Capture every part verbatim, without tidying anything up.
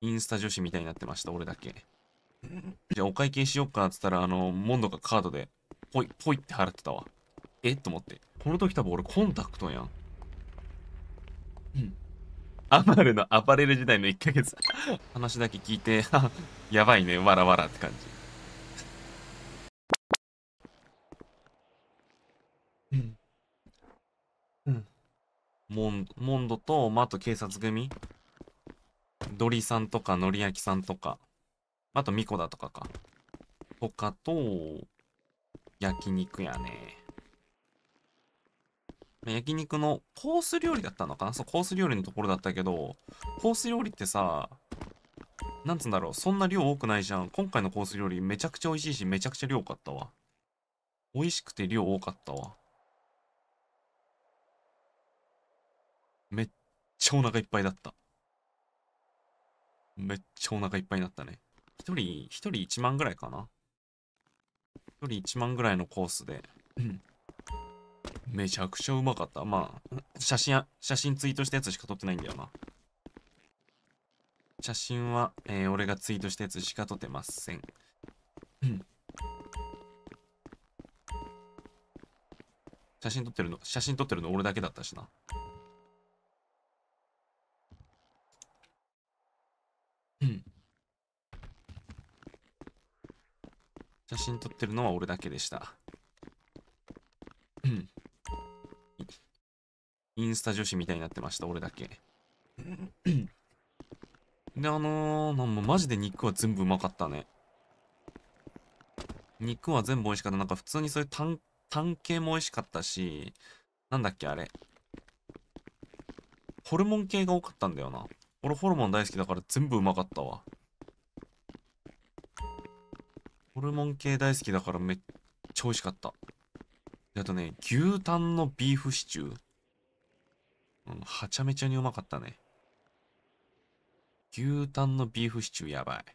インスタ女子みたいになってました、俺だけ。じゃあお会計しよっかっつったら、あの、モンドがカードで、ポイ、ポイって払ってたわ。えっと思って。この時多分俺コンタクトやん。うん。アマルのアパレル時代のいっかげつ。話だけ聞いて、やばいね、わらわらって感じ。うん。うん。モン、モンドと、まあ、あと警察組。ドリさんとか、ノリヤキさんとか。あと、ミコだとかか。とかと、焼肉やね。焼肉のコース料理だったのかな。そう、コース料理のところだったけど、コース料理ってさ、なんつうんだろう、そんな量多くないじゃん。今回のコース料理めちゃくちゃ美味しいし、めちゃくちゃ量多かったわ。美味しくて量多かったわ。めっちゃお腹いっぱいだった。めっちゃお腹いっぱいになったね。一人、一人いちまんぐらいかな。一人いちまんぐらいのコースで。うん。めちゃくちゃうまかった。まあ、写真や、写真ツイートしたやつしか撮ってないんだよな。写真は、えー俺がツイートしたやつしか撮ってません。うん。写真撮ってるの、写真撮ってるの俺だけだったしな。うん。写真撮ってるのは俺だけでした。うん。インスタ女子みたいになってました、俺だけ。で、あのー、なんもマジで肉は全部うまかったね。肉は全部美味しかった。なんか普通にそういうタン、タン系も美味しかったし、なんだっけあれ。ホルモン系が多かったんだよな。俺ホルモン大好きだから全部うまかったわ。ホルモン系大好きだからめっちゃ美味しかった。であとね、牛タンのビーフシチュー。うん、はちゃめちゃにうまかったね。牛タンのビーフシチューやばい。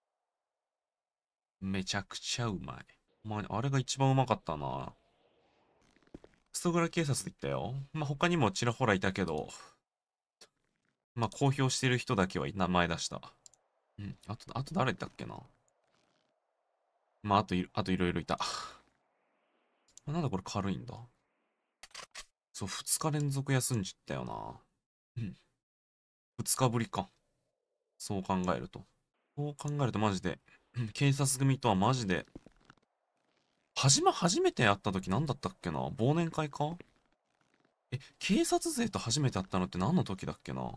めちゃくちゃうまい。まあ、あれが一番うまかったな。ストグラ警察で言ったよ。まあ、他にもちらほらいたけど、まあ、公表してる人だけは名前出した。うん。あと、あと誰だっけな。まあ、あとい、あといろいろいた。なんだこれ軽いんだ。そう、ふつか連続休んじったよな。うん。ふつかぶりか。そう考えると。そう考えるとマジで、うん警察組とはマジで、はじま、初めて会った時何だったっけな。忘年会か。え、警察勢と初めて会ったのって何の時だっけな。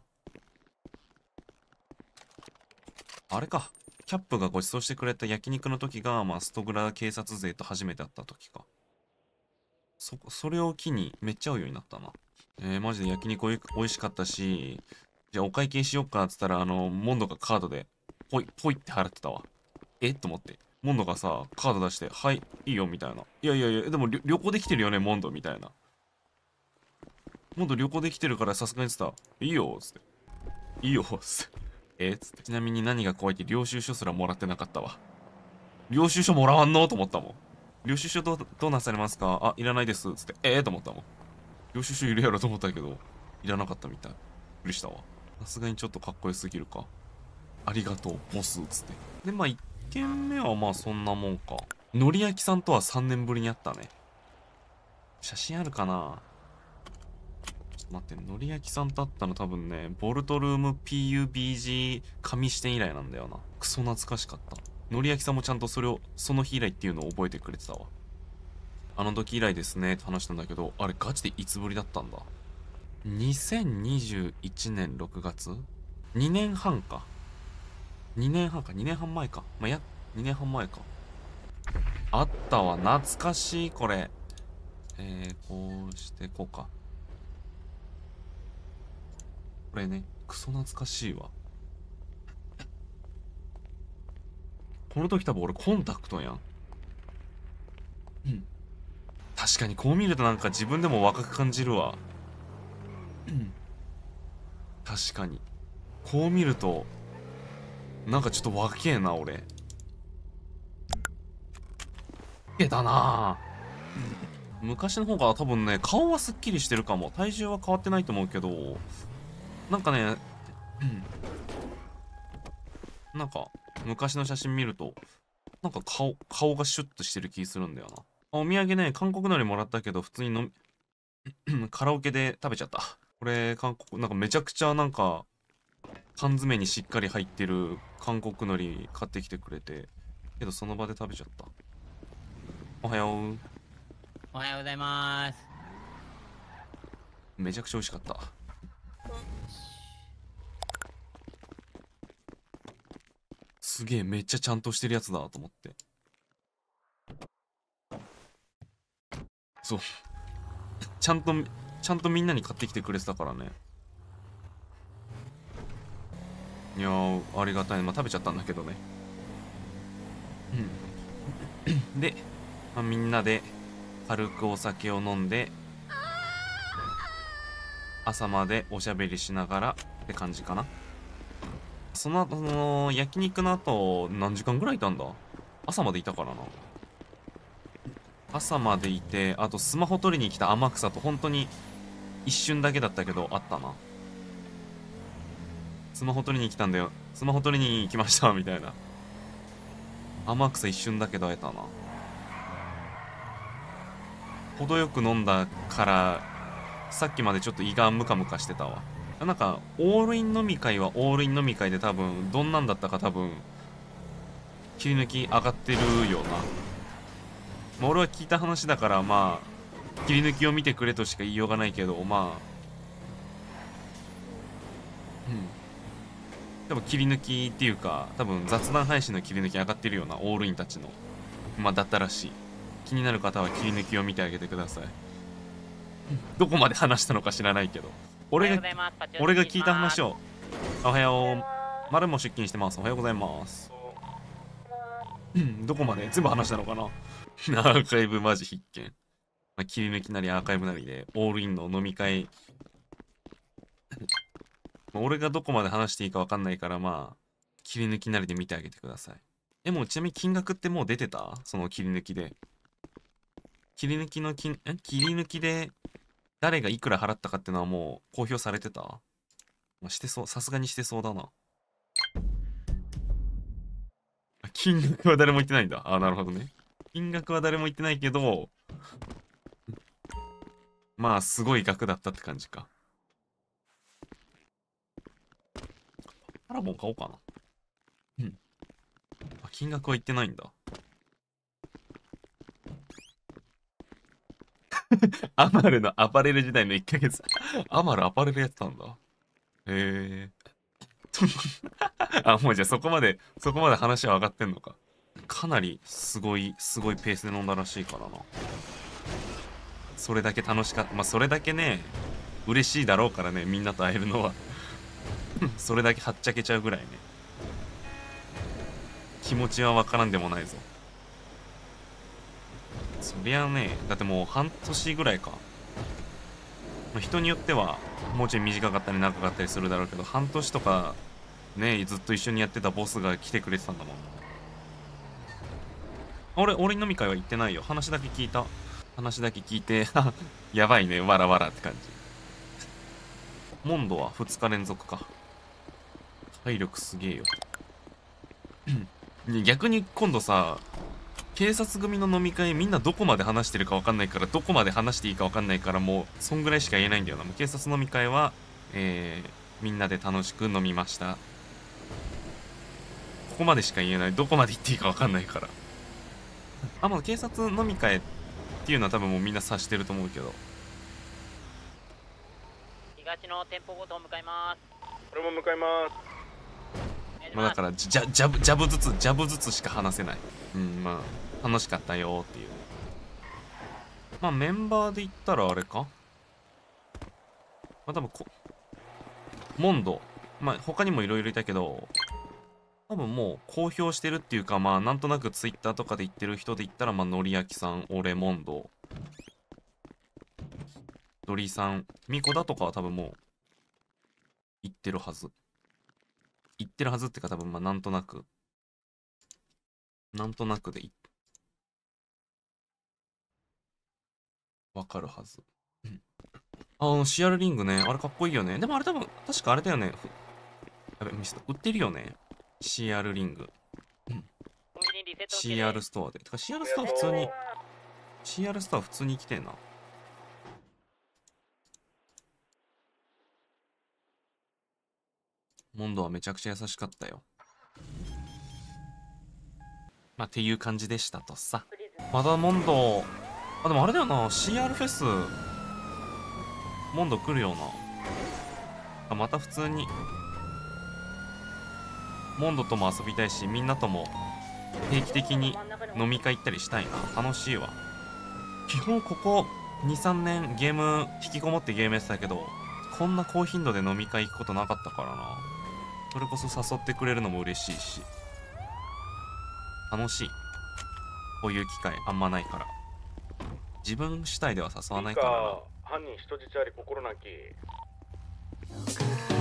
あれか。キャップがご馳走してくれた焼肉の時が、まあ、ストグラ警察勢と初めて会った時か。そ、それを機にめっちゃ会うようになったな。えー、マジで焼肉おい美味しかったし、じゃあお会計しよっかっつったら、あの、モンドがカードで、ポイ、ポイって払ってたわ。えっと思って。モンドがさ、カード出して、はい、いいよ、みたいな。いやいやいや、でも旅旅行できてるよね、モンド、みたいな。モンド旅行できてるからさすがにつった。いいよ、つって。いいよ、つって。えつって。ちなみに何が怖いって領収書すらもらってなかったわ。領収書もらわんのと思ったもん。領収書どう、どうなされますかあ、いらないです。つって。ええー、と思ったもん。領収書いるやろと思ったけど、いらなかったみたい。びっくりしたわ。さすがにちょっとかっこよすぎるか。ありがとう、ボス。つって。で、まあ、いっけんめはまあそんなもんか。のりやきさんとはさんねんぶりに会ったね。写真あるかな。ちょっと待って、のりやきさんと会ったの多分ね、ボルトルーム ピーユービージー 紙視点以来なんだよな。クソ懐かしかった。のりやきさんもちゃんとそれを、その日以来っていうのを覚えてくれてたわ。あの時以来ですねって話したんだけど、あれガチでいつぶりだったんだ。にせんにじゅういちねんろくがつ ?に 年半か。にねんはんか、にねんはん前か。まあ、や、にねんはん前か。あったわ、懐かしい、これ。えー、こうしてこうか。これね、クソ懐かしいわ。この時多分俺コンタクトやん。うん。確かにこう見るとなんか自分でも若く感じるわ。うん。確かに。こう見ると、なんかちょっと若えな、俺。老けたなぁ。昔の方が多分ね、顔はすっきりしてるかも。体重は変わってないと思うけど、なんかね、うん。 なんか、昔の写真見ると、なんか顔、顔がシュッとしてる気するんだよな。お土産ね、韓国海苔もらったけど、普通に飲み、カラオケで食べちゃった。これ、韓国、なんかめちゃくちゃなんか、缶詰にしっかり入ってる韓国海苔買ってきてくれて、けどその場で食べちゃった。おはよう。 おはようございます。 めちゃくちゃ美味しかった。すげえ、めっちゃちゃんとしてるやつだと思って。そう。ちゃんと、ちゃんとみんなに買ってきてくれてたからね。いやー、ありがたい。まあ、食べちゃったんだけどね。うん。で、まあ、みんなで軽くお酒を飲んで、朝までおしゃべりしながらって感じかな。その後、その、焼肉の後、何時間ぐらいいたんだ？朝までいたからな。朝までいて、あとスマホ取りに来た天草と本当に一瞬だけだったけど、あったな。スマホ取りに来たんだよ。スマホ取りに来ました、みたいな。天草一瞬だけど会えたな。程よく飲んだから、さっきまでちょっと胃がムカムカしてたわ。なんか、オールイン飲み会はオールイン飲み会で多分、どんなんだったか多分、切り抜き上がってるよな。まあ、俺は聞いた話だから、まあ、切り抜きを見てくれとしか言いようがないけど、まあ、うん。多分切り抜きっていうか、多分雑談配信の切り抜き上がってるような、オールインたちの。まあ、だったらしい。気になる方は切り抜きを見てあげてください。どこまで話したのか知らないけど。俺が、俺が聞いた話を。おはよう。丸も出勤してます。おはようございます。うん、どこまで全部話したのかな。アーカイブマジ必見。まあ、切り抜きなりアーカイブなりで、オールインの飲み会。まあ俺がどこまで話していいかわかんないから、まあ、切り抜きなりで見てあげてください。え、もうちなみに金額ってもう出てた？その切り抜きで。切り抜きの金、え切り抜きで誰がいくら払ったかってのはもう公表されてた？まあ、してそう。さすがにしてそうだな。金額は誰も言ってないんだ。あ、なるほどね。金額は誰も言ってないけど、まあ、すごい額だったって感じか。パラボン買おうかな。うん。あ、金額は言ってないんだ。アマルのアパレル時代のいっかげつ。アマルアパレルやってたんだ。へえ。あ、もうじゃあそこまで、そこまで話は上がってんのか。かなりすごい、すごいペースで飲んだらしいからな。それだけ楽しかった。まあ、それだけね、嬉しいだろうからね、みんなと会えるのは。それだけはっちゃけちゃうぐらいね。気持ちはわからんでもないぞ。そりゃね、だってもう半年ぐらいか。人によっては、もうちょい短かったり長かったりするだろうけど、半年とか、ね、ずっと一緒にやってたボスが来てくれてたんだもん。俺、俺飲み会は行ってないよ。話だけ聞いた。話だけ聞いて、やばいね、わらわらって感じ。モンドはふつか連続か。体力すげえよ。逆に今度さ、警察組の飲み会みんなどこまで話してるかわかんないから、どこまで話していいかわかんないから、もう、そんぐらいしか言えないんだよな。もう警察飲み会は、えー、みんなで楽しく飲みました。ここまでしか言えない。どこまで言っていいかわかんないから。あ、もう警察飲み会っていうのは多分もうみんな察してると思うけど。 東の店舗ごと向かいます。 俺も向かいます。 まあだから、ジャジャブ、ジャブずつ、ジャブずつしか話せない。うん、まあ、楽しかったよっていう。まあメンバーで言ったらあれか、まあ多分こ、モンド。まあ他にもいろいろいたけど、多分もう公表してるっていうか、まあなんとなくツイッターとかで言ってる人で言ったら、まあのりやきさん、俺、モンド、ドリさん、ミコだとかは多分もう言ってるはず。言ってるはずってか多分まあなんとなく、なんとなくでわかるはず。あの、シアルリングね。あれかっこいいよね。でもあれ多分、確かあれだよね。ふやべ、ミスった。売ってるよね。 シーアール リング、 コンビニリセットシーアール ストアで。てか シーアール ストア普通に、シーアール ストア普通に来てんな。モンドはめちゃくちゃ優しかったよ。まあ、っていう感じでしたとさ。まだモンド、あ、でもあれだよな、シーアール フェス、モンド来るよな。あ、また普通に、モンドとも遊びたいし、みんなとも定期的に飲み会行ったりしたいな。楽しいわ。基本ここに、さんねんゲーム、引きこもってゲームやってたけど、こんな高頻度で飲み会行くことなかったからな。それこそ誘ってくれるのも嬉しいし、楽しい。こういう機会あんまないから。自分主体では誘わないからな。 犯人人質あり心なき。